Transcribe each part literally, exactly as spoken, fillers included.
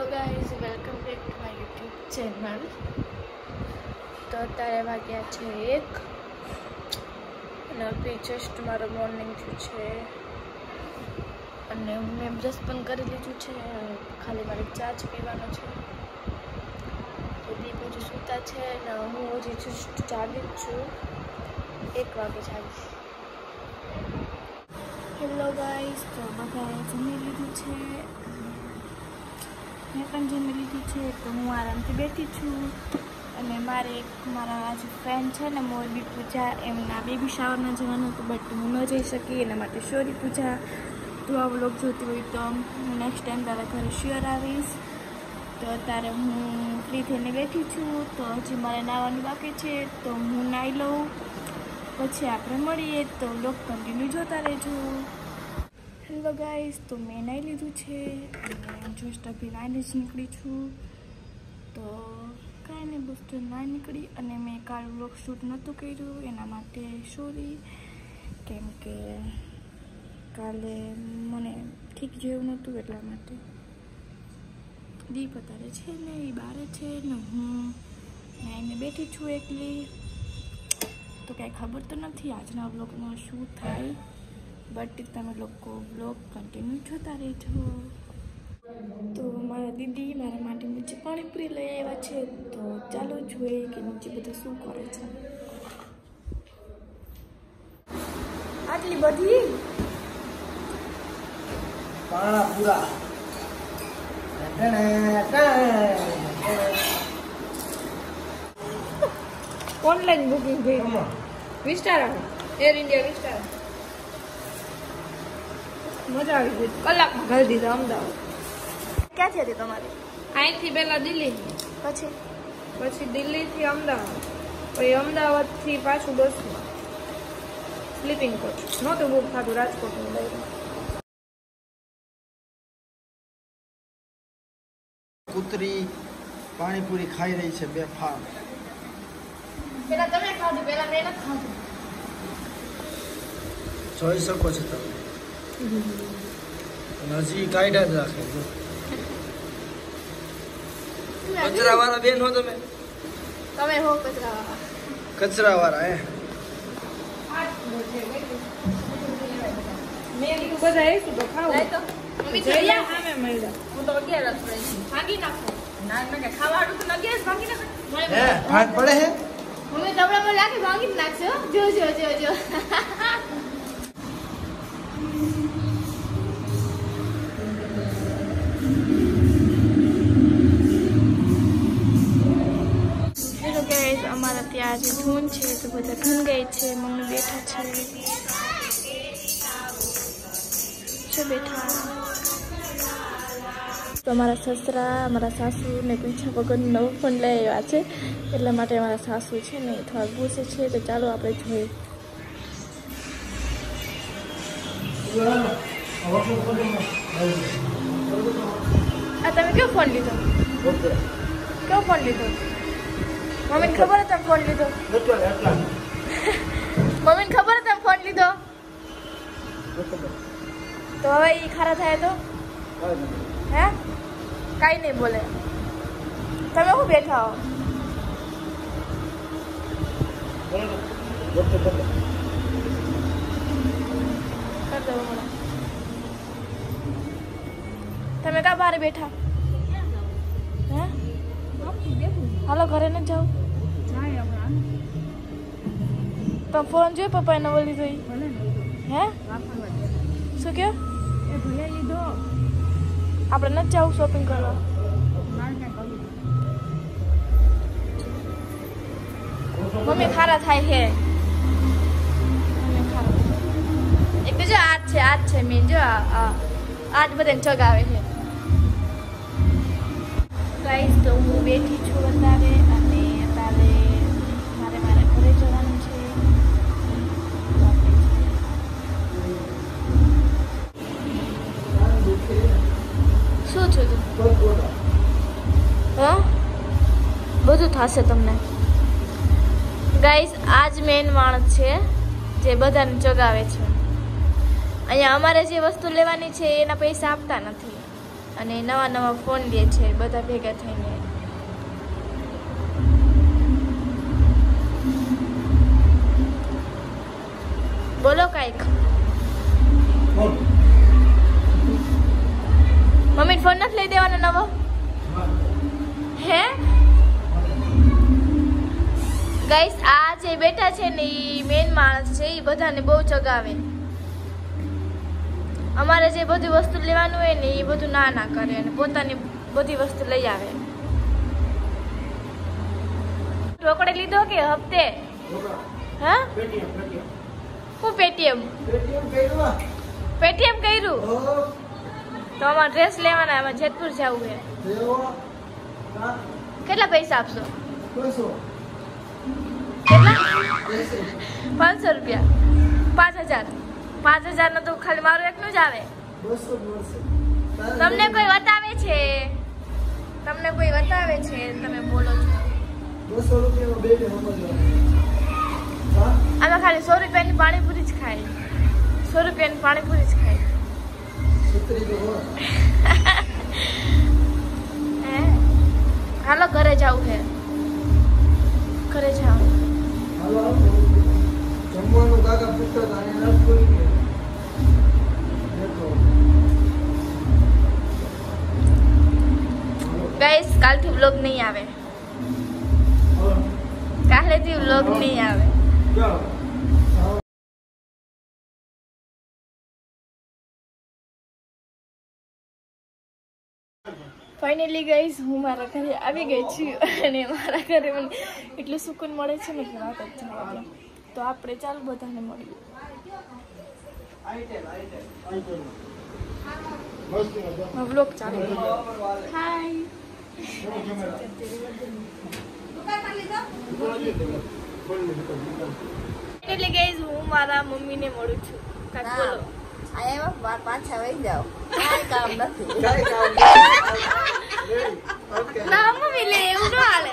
Guys welcome back to my YouTube channel. તો અત્યારે વાગ્યા છે એક અને અભી જસ્ટ મારો મોર્નિંગ થયું છે અને મેં બ્રશ પણ કરી લીધું છે. ખાલી મારે ચા જ પીવાનો છે. તો દીપ હજી સૂતા છે ને હું હજી જસ્ટ ચાલી જ છું. એક વાગે ચાલીશ. હેલો ગાઈઝ, તો બધાએ જમી લીધું છે. મેં પણ જમી લીધું છે. તો હું આરામથી બેઠી છું અને મારે એક મારા જે ફ્રેન્ડ છે ને મોરબી પૂજા, એમના બેબી શાવરમાં જવાનું હતું બટ હું ન જઈ શકી. એના માટે સોરી પૂજા. તું આ વ્લોગ જોતી હોય તો હું નેક્સ્ટ ટાઈમ તારા ઘરે શ્યોર આવીશ. તો અત્યારે હું ફ્રી થઈને બેઠી છું. તો હજી મારે નાહવાનું બાકી છે, તો હું નાહી લઉં પછી આપણે મળીએ. તો વ્લોગ કન્ટિન્યુ જોતા રહેજો. હેલો ગાઈઝ, તો મેં નાહી લીધું છે અને જસ્ટ અભી નાહીને જ નીકળી છું. તો કાંઈ નહીં, બસ તો ના નીકળી અને મેં કાલ વ્લોગ શૂટ નહોતું કર્યું, એના માટે સોરી. કેમ કે કાલે મને ઠીક જેવું નહોતું, એટલા માટે. દીપ અત્યારે છે ને એ બારે છે ને હું નાહીને બેઠી છું એકલી. તો કાંઈ ખબર તો નથી આજના વ્લોગમાં શું થાય, બટ તમે લોકો વ્લોગ કન્ટિન્યુ જોતા રહેજો. તો મારા દીદી મારા માટે નીચે પાણીપુરી લઈ આવ્યા છે. તો ચાલો જોઈએ કે નીચે બધા શું કરે છે. આટલી બધી પાણીપુરા ઓનલાઈન બુકિંગ થઈ વિસ્તાર એર ઇન્ડિયા વિસ્તાર. મજા આવી ગઈ. કલાકમાં ઘર દીધા અમદાવાદ. ક્યાંથી હતી તમારી? અહીંથી પહેલાં દિલ્હી, પછી પછી દિલ્હીથી અમદાવાદ, પછી અમદાવાદથી પાછું બસમાં સ્લીપિંગ કોચ નહોતું બુક થતું રાજકોટનું લઈને. કૂતરી પાણીપુરી ખાઈ રહી છે બે ફામ. પેલા તમે ખાધું, પેલા મેં નથી ખાધું. જોઈ શકો છો તમે. હજી કાઢ્યા જ રાખે. કચરા વાળા બેન હો તમે? તમે હો કચરા વાળા? કચરા વાળા હે? મેં કીધું બધા આવીશું તો ખાવું. જયા સામે મળ્યા. હું તો અગિયાર જ પડે ભાંગી નાખો. ના ના કે ખાવાનું તો અગિયાર ભાંગી નાખો. હે ભાગ પડે હે? મમ્મી તબડામાં લાખી ભાંગી જ નાખશો. જો જો જો જો અમારા ત્યાં જે ધૂન છે તો બધા ધૂન ગઈ છે. મમ્મી બેઠા છે છે બેઠા. તો અમારા સસરા, અમારા સાસુ ને પીછા વગર નવો ફોન લઈ આવ્યા છે, એટલા માટે અમારા સાસુ છે ને થોડા ગુસ્સે છે. તો ચાલો આપણે જોઈએ. આ તમે કયો ફોન લીધો? કયો ફોન લીધો? મમ્મીને ખબર હતા ફોન લીધો? મમ્મીને ખબર હતા ફોન લીધો? તો હવે એ ખારા થાય તો હે કાંઈ નહીં બોલે. તમે શું બેઠા હો? તમે કા બહાર બેઠા હે? હાલો ઘરે ન જાવ. તો ફોન જોઈ પપ્પાએ નવો લીધો હે? શું કહ્યું? આપણે નથી જવું શોપિંગ કરવા? મમ્મી ખારા થાય છે. એક તો જો આજ છે આજ છે મેં જો આજ બધાને ચગાવે છે. ગાઈસ, તો હું બેઠી છું અત્યારે અને અત્યારે મારે મારે ઘરે જવાનું છે. શું છે તું? હા બધું થશે તમને. ગાઈસ, આજ મેન માણસ છે જે બધાને ચગાવે છે. અહીંયા અમારે જે વસ્તુ લેવાની છે એના પૈસા આપતા નથી અને નવા નવા ફોન લે છે બધા ભેગા થઈને. બોલો કાંઈક. મમ્મી ફોન નથી લઈ દેવાનો નવો? હે ગાઈસ, આ જે બેઠા છે ને એ મેન માણસ છે, એ બધાને બહુ ચગાવે. અમારે જે બધી વસ્તુ લેવાનું હોય ને એ બધું ના ના કરે અને પોતાની બધી વસ્તુ લઈ આવે. રોકડે લીધો કે હપ્તે? હા, હું પેટીએમ પેટીએમ કર્યું તો અમારે ડ્રેસ લેવાના, એમાં જેતપુર જવું છે. કેટલા પૈસા આપશો? કેટલા? પાંચસો રૂપિયા. પાંચ હજાર પાંચ હજાર નો તો ખાલી મારું એકનું જ આવે. તમને કોઈ બતાવે છે? તમને કોઈ બતાવે છે? તમે બોલો છો આમાં ખાલી સો રૂપિયાની પાણીપુરી જ ખાય. સો રૂપિયાની પાણીપુરી જ ખાય. હે હાલો ઘરે જવું છે. ઘરે જાવ. જમવાનું કાકા પૂછતા હતા અને રસ પૂરી કે ગાઈસ, કાલથી વ્લોગ નહીં આવે. કાલેથી વ્લોગ નહીં આવે. ફાઇનલી ગાઈસ, હું મારા ઘરે આવી ગઈ છું અને મારા ઘરે મને એટલું સુકૂન મળે છે ને કે વાત જ જવા દો. તો આપણે ચાલો બધાને મળીએ. વ્લોગ ચાલુ. હાય. એટલે ગાઈસ, હું મારા મમ્મીને મળું છું. કાંઈક બોલો. આયા પાછા વહી જાઓ. કાંઈ કામ નથી. ના મમ્મી લે એવું ન હાલે.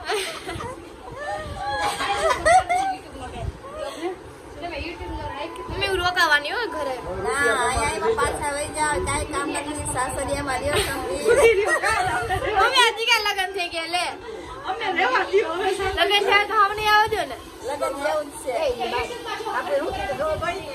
મમ્મી રોકાવાની હોય ઘરે. ના આયા પાછા વહી જાઓ. કાંઈ કામ નથી. સાસરિયામાં રહ્યો તમે. મમ્મી આજે ક્યાં લગન થઈ ગયા લે. અમને રહેવા દો. લગન થયા તો અમને આવવા દો ને. લગન જેવું જ છે. આપણે રૂકી તો જોવો પડીએ.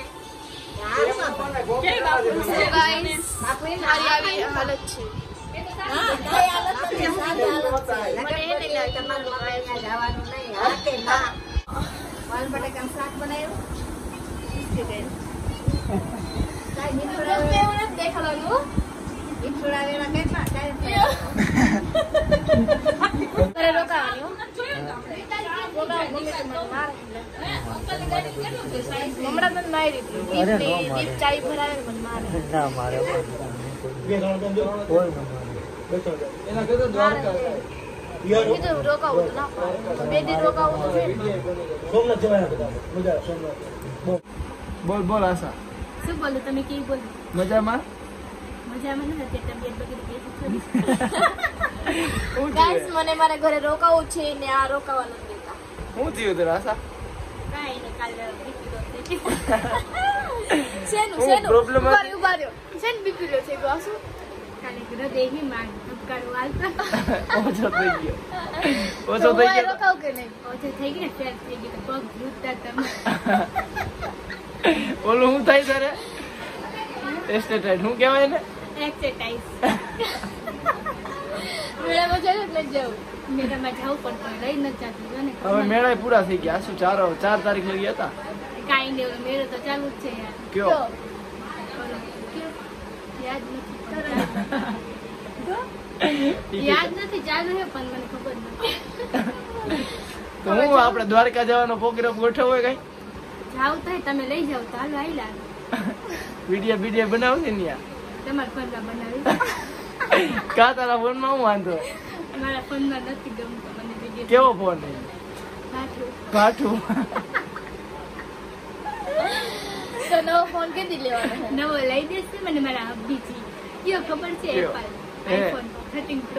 હમણાં મને મારી દીપ ચાઈ ભરાવે મને મારે. ના મારે કીધું રોકાવું તો ના પાડે. બે દિન રોકાવું તો બોલ બોલ આશા. શું બોલું? તમે કેવી બોલો? મજામાં? મજામાં નથી. તબિયત બગડી ગાઈસ, મને મારા ઘરે રોકાવું છે ને આ રોકાવાનું દેતા. હું થયું તારા આશા? કાઈ ને કાલે બીપી લો છે. શેનું શેનું પ્રોબ્લેમ ઉભા રહ્યો ઉભા રહ્યો. શેનું બીપી લો છે ગોસુ? કાલે હૃદયની માંગ ધબકારો હાલતા. ઓછો થઈ ગયો. ઓછો થઈ ગયો. રોકાવ કે નહીં? ઓછો થઈ ગયો. ફેર થઈ ગયો. પગ ધ્રુજતા તમે. ઓલું હું થાય તારે? એસ્ટેટાઇડ હું કહેવાય ને? એક્સરસાઇઝ. મેળામાં જવું એટલે જવું. મેળામાં જવું પણ રહી નથી જતું. હવે મેળા પૂરા થઈ ગયા. શું ચાર ચાર તારીખ લગી હતા? કાઈ નહીં, મેળો તો ચાલુ જ છે યાર. કયો? યાદ નથી. યાદ નથી. ચાલુ છે પણ મને ખબર નથી. તો હું આપણે દ્વારકા જવાનો પ્રોગ્રામ ગોઠવ્યો કઈ? જાવ તો તમે લઈ જાવ તો હાલો આઈલા. વિડીયો વિડીયો બનાવશે ને યાર? તમારા ફોનમાં બનાવી. કા તારા ફોનમાં હું વાંધો? મારા ફોનમાં નથી ગમતો મને વિડીયો. કેવો ફોન? કાઠું. કાઠું. તો નવો ફોન કેદી લેવાનો? નવો લઈ દેશે મને મારા હબ્બીજી. કયો ખબર છે? Apple iPhone thirteen pro.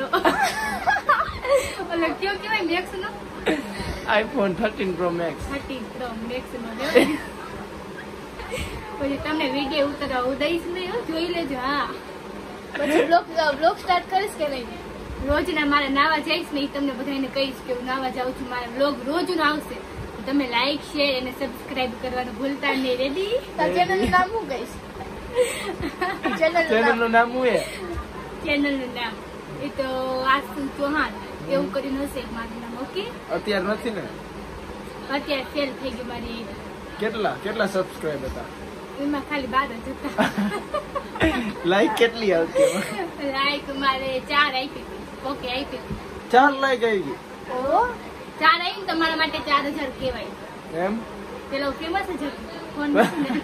ઓલો કયો કેવાય મેક્સ નો? IPhone thirteen pro max. Thirteen pro max નો લેવો. પછી તમને વિડીયો ઉતારવા હું દઈશ નહીં, જોઈ લેજો. હા પછી બ્લોગ બ્લોગ સ્ટાર્ટ કરીશ કે નહીં? રોજના મારે નાવા જઈશ ને તમને બધાને કહીશ કે હું નાવા જાઉં છું. મારા બ્લોગ રોજ નો આવશે. તમે લાઈક શેર અને સબસ્ક્રાઇબ કરવાનું ભૂલતા નહીં. રેડી? ચેનલ નું નામ શું કહીશ? ચેનલ નું નામ શું હે? ચેનલ નું નામ એ તો આસુ ચૌહાણ એવું કરીને હશે મારું નામ. ઓકે? અત્યારે નથી ને? અત્યારે ફેલ થઈ ગઈ મારી. કેટલા કેટલા સબસ્ક્રાઇબ હતા? એમાં ખાલી બાર જ હતા. લાઈક કેટલી આવતી? લાઈક મારે ચાર આપી. ઓકે આપી. ચાર લાઈક આવી ગઈ. ઓ ચાર આવી ને તમારા માટે ચાર હજાર કેવાય. એમ? પેલો ફેમસ જ ફોન નથી.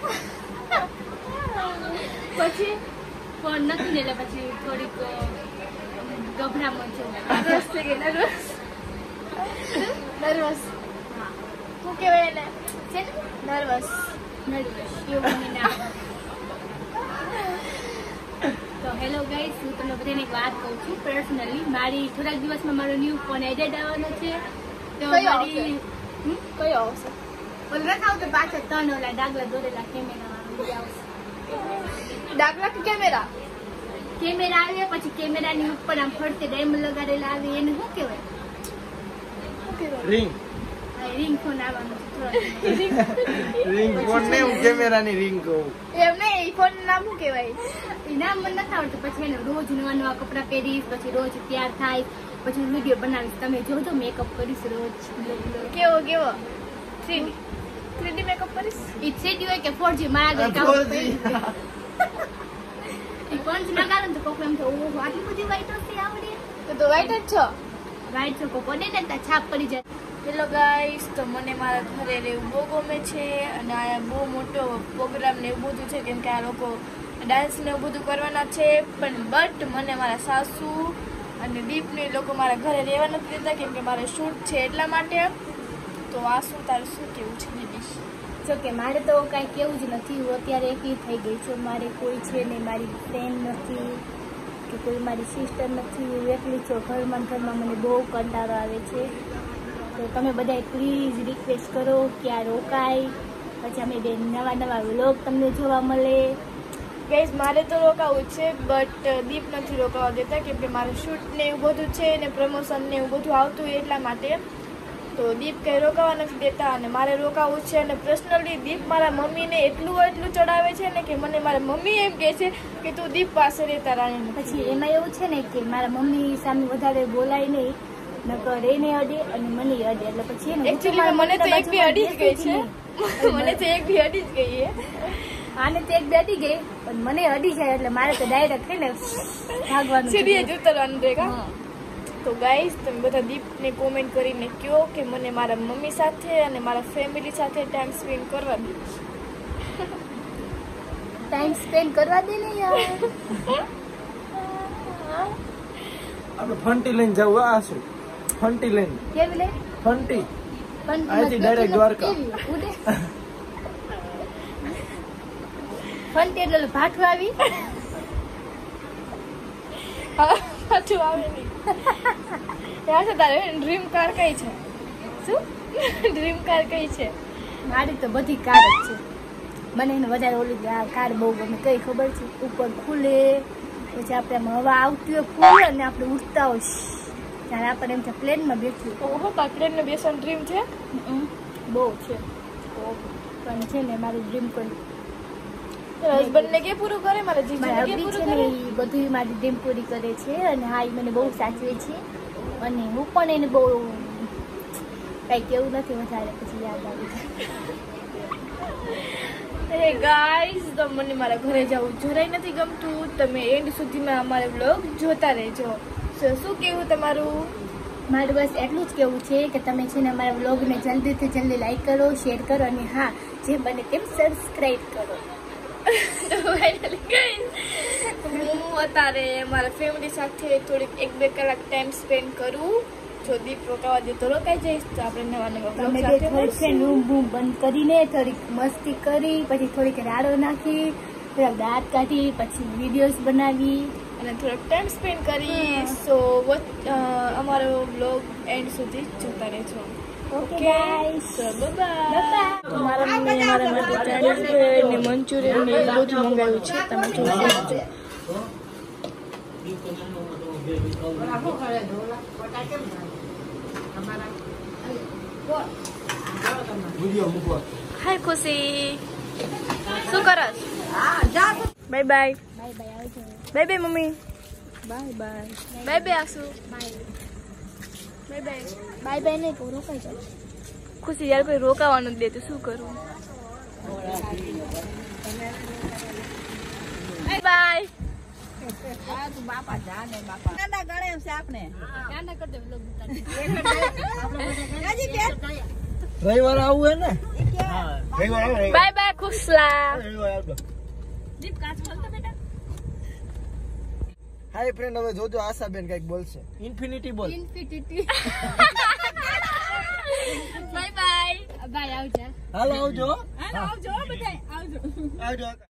પછી ફોન નથી ને એટલે પછી થોડીક ગભરામણ છે. નર્વસ થઈ ગઈ. નર્વસ નર્વસ શું કહેવાય એને? છે ને નર્વસ. નર્વસ એવું મને નામ. તો હેલો ગાઈસ, હું તમને બધાને એક વાત કહું છું પર્સનલી. મારી થોડાક દિવસમાં મારો ન્યૂ ફોન એડેડ આવવાનો છે. તો મારી કયો આવશે? ઓલો રખાવ તો પાછળ ત્રણ ઓલા ડાગલા દોરેલા કેમેરા વાળો આવશે. ડાગલા કે કેમેરા? કેમેરા આવે પછી કેમેરાની ઉપર આમ ફરતે ડાયમંડ લગાડેલા આવે એને શું કહેવાય? રિંગ. રિંગ ફોન આવવાનો છે. રિંગ ફોન ને હું કેમેરાની રિંગ કહું. એમ નહીં, ફોન નામ શું કહેવાય? એ નામ મને નથી આવડતું. પછી એને રોજ નવા નવા કપડા પહેરીશ, પછી રોજ તૈયાર થાય, પછી વિડીયો બનાવીશ. તમે જોજો મેકઅપ કરીશ રોજ. કેવો કેવો? થ્રીડી થ્રીડી મેકઅપ કરીશ. એ થ્રીડી હોય કે ફોરજી? મારા ઘરે ફોરજી. એ ફોરજી લગાડો ને તો કોક એમ તો ઓહો આટલી બધી વ્હાઈટ હશે આવડે. તો તો વ્હાઈટ જ છો. વ્હાઈટ છો કોકો ને ને છાપ પડી જાય. હેલો ગાઈસ, તો મને મારા ઘરે રહેવું બહુ ગમે છે અને આ બહુ મોટો પ્રોગ્રામ ને એવું બધું છે કેમ કે આ લોકો ડાન્સ ને એવું બધું કરવાના છે. પણ બટ મને મારા સાસુ અને દીપને લોકો મારા ઘરે રહેવા નથી દેતા કેમ કે મારે શૂટ છે એટલા માટે. તો આ શું તારું શું કેવું છે દીદી? જો કે મારે તો કાંઈ કેવું જ નથી. હું અત્યારે એકલી થઈ ગઈ છું. મારે કોઈ છે નહીં, મારી ફ્રેન્ડ નથી કે કોઈ મારી સિસ્ટર નથી. હું એકલી છું ઘરમાં. ઘરમાં મને બહુ કંટાળો આવે છે. તો તમે બધા પ્લીઝ રિક્વેસ્ટ કરો કે આ રોકાય. પછી અમે બે નવા નવા વ્લોગ તમને જોવા મળે. ગાઈઝ મારે તો રોકાવું છે બટ દીપ નથી રોકાવા દેતા કેમ કે મારે શૂટ ને એવું બધું છે ને પ્રમોશન ને એવું બધું આવતું હોય એટલા માટે. તો દીપ કંઈ રોકાવા નથી દેતા અને મારે રોકાવું છે. અને પર્સનલી દીપ મારા મમ્મીને એટલું એટલું ચડાવે છે ને કે મને મારા મમ્મી એમ કહે છે કે તું દીપ પાસે રહેતા રાણી. પછી એમાં એવું છે ને કે મારા મમ્મી સામે વધારે બોલાય નહીં, નકર એને અડે અને મને અડે. એટલે પછી એકચ્યુઅલી મને તો એક બી અડી જ ગઈ છે. મને તો એક બી અડી જ ગઈ છે. આને તો એક બે અડી ગઈ પણ મને અડી જાય એટલે મારે તો ડાયરેક્ટ થઈને ભાગવાનું, સીડીએ જ ઉતરવાનું રેગા. તો ગાઈઝ તમે બધા દીપને કોમેન્ટ કરીને કહો કે મને મારા મમ્મી સાથે અને મારા ફેમિલી સાથે ટાઈમ સ્પેન્ડ કરવા દે. ટાઈમ સ્પેન્ડ કરવા દે ને યાર. આપણે ફંટી લઈને જવું. આ શું ફંટી લઈને? કેવી લે? ફંટી અહીંથી ડાયરેક્ટ દ્વારકા. ફંટી એટલે ભાઠું આવી. ભાઠું આવે નહીં. ત્યાં છે તારે ડ્રીમ કાર કઈ છે? શું ડ્રીમ કાર કઈ છે? મારી તો બધી કાર જ છે. મને એને વધારે ઓલી કાર બહુ ગમે. કઈ ખબર છે? ઉપર ખુલે પછી આપણે આમ હવા આવતી હોય ફૂલ અને આપણે ઉડતા હોય ત્યારે આપણે એમ છે પ્લેનમાં બેઠું. ઓહો તાર પ્લેનમાં બેસવાનું ડ્રીમ છે? બહુ છે પણ છે ને મારું ડ્રીમ કોઈ હસબન્ડને કે પૂરું કરે મારા જીજાને કે પૂરું કરે. બધું મારી ડ્રીમ પૂરી કરે છે અને હા એ મને બહુ સાચવે છે અને હું પણ એને બહુ કઈ કેવું નથી વધારે પછી યાદ આવી જાય. હે ગાઈઝ, તો મને મારા ઘરે જવું જરાય નથી ગમતું. તમે એન્ડ સુધીમાં અમારે વ્લોગ જોતા રહેજો. શું કેવું તમારું? મારું બસ એટલું જ કેવું છે કે તમે છે ને અમારા વ્લોગને જલ્દીથી જલ્દી લાઈક કરો, શેર કરો અને હા જે બને તેમ સબસ્ક્રાઈબ કરો. હું અત્યારે મારા ફેમિલી સાથે થોડીક એક બે કલાક ટાઈમ સ્પેન્ડ કરું. જો દીપ રોકાવા દે તો રોકાઈ જઈશ. તો આપણે નવા નવા તમે બે થોડીક રૂમ બૂમ બંધ કરીને થોડીક મસ્તી કરી પછી થોડીક રાડો નાખી થોડાક દાંત કાઢી પછી વિડીયોઝ બનાવી અને થોડોક ટાઈમ સ્પેન્ડ કરી. સો અમારો વ્લોગ એન્ડ સુધી જોતા રહેજો. Okay guys, bye. મારા મમ્મીએ મારા માટે ચાઇનીઝ ને મંચુરિયન ને બધું મંગાવ્યું છે. તમે જોઈ શકો છો. હાય ખુશી, શું કરસ? Bye bye. Bye bye mummy. Bye bye. Bye bye Asu. Bye bye. Bye bye નહીં કહું, રોકાઈ જાવ. ખુશી યાર કોઈ રોકાવાનું જ દે તો શું કરું? Bye bye. બાપા જા ને બાપા કાંડા ગળે એમ છે આપને કાંડા કરી દે વ્લોગ રવિવાર આવું હે ને? હા રવિવાર આવો. Bye bye ખુશલા. દીપ કાચ ખોલતો બેટા. હાય ફ્રેન્ડ, હવે જોજો આશાબેન કઈક બોલશે. ઇન્ફિનિટી બોલ. ઇન્ફિનિટી. By bye. બાય આવજો. હાલો આવજો. હાલો આવજો બધાય આવજો. આવજો.